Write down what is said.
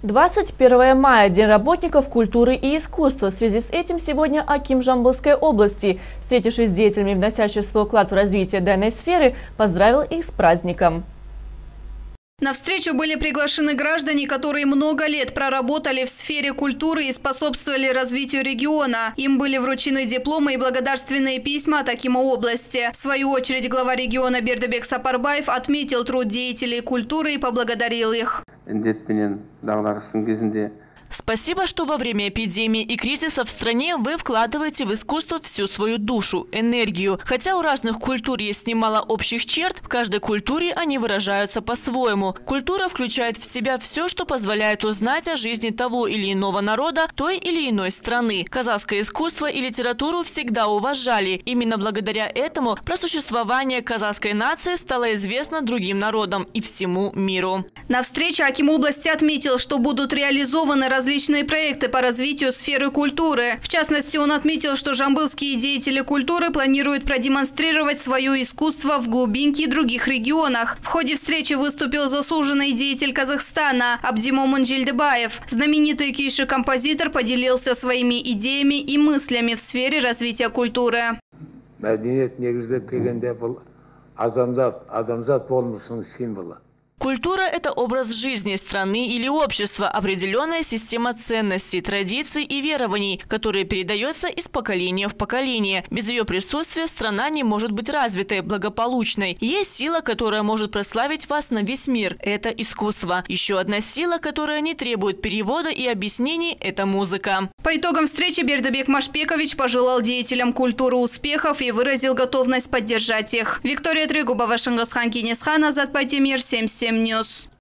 21 мая – День работников культуры и искусства. В связи с этим сегодня аким Жамбылской области, встретившись с деятелями, вносящими свой вклад в развитие данной сферы, поздравил их с праздником. На встречу были приглашены граждане, которые много лет проработали в сфере культуры и способствовали развитию региона. Им были вручены дипломы и благодарственные письма от акима области. В свою очередь глава региона Бердыбек Сапарбаев отметил труд деятелей культуры и поблагодарил их. Спасибо, что во время эпидемии и кризиса в стране вы вкладываете в искусство всю свою душу, энергию. Хотя у разных культур есть немало общих черт, в каждой культуре они выражаются по-своему. Культура включает в себя все, что позволяет узнать о жизни того или иного народа, той или иной страны. Казахское искусство и литературу всегда уважали. Именно благодаря этому просуществование казахской нации стало известно другим народам и всему миру. На встрече аким области отметил, что будут реализованы различные проекты по развитию сферы культуры. В частности, он отметил, что жамбылские деятели культуры планируют продемонстрировать свое искусство в глубинке и других регионах. В ходе встречи выступил заслуженный деятель Казахстана Абдимомон Жильдыбаев. Знаменитый кийши-композитор поделился своими идеями и мыслями в сфере развития культуры. Культура – это образ жизни страны или общества, определенная система ценностей, традиций и верований, которые передается из поколения в поколение. Без ее присутствия страна не может быть развитой, благополучной. Есть сила, которая может прославить вас на весь мир – это искусство. Еще одна сила, которая не требует перевода и объяснений – это музыка. По итогам встречи Бердыбек Машпекович пожелал деятелям культуры успехов и выразил готовность поддержать их. Виктория Трегубова, Шыңғысхан Кенесхан, Азат Байтемир, 77 News.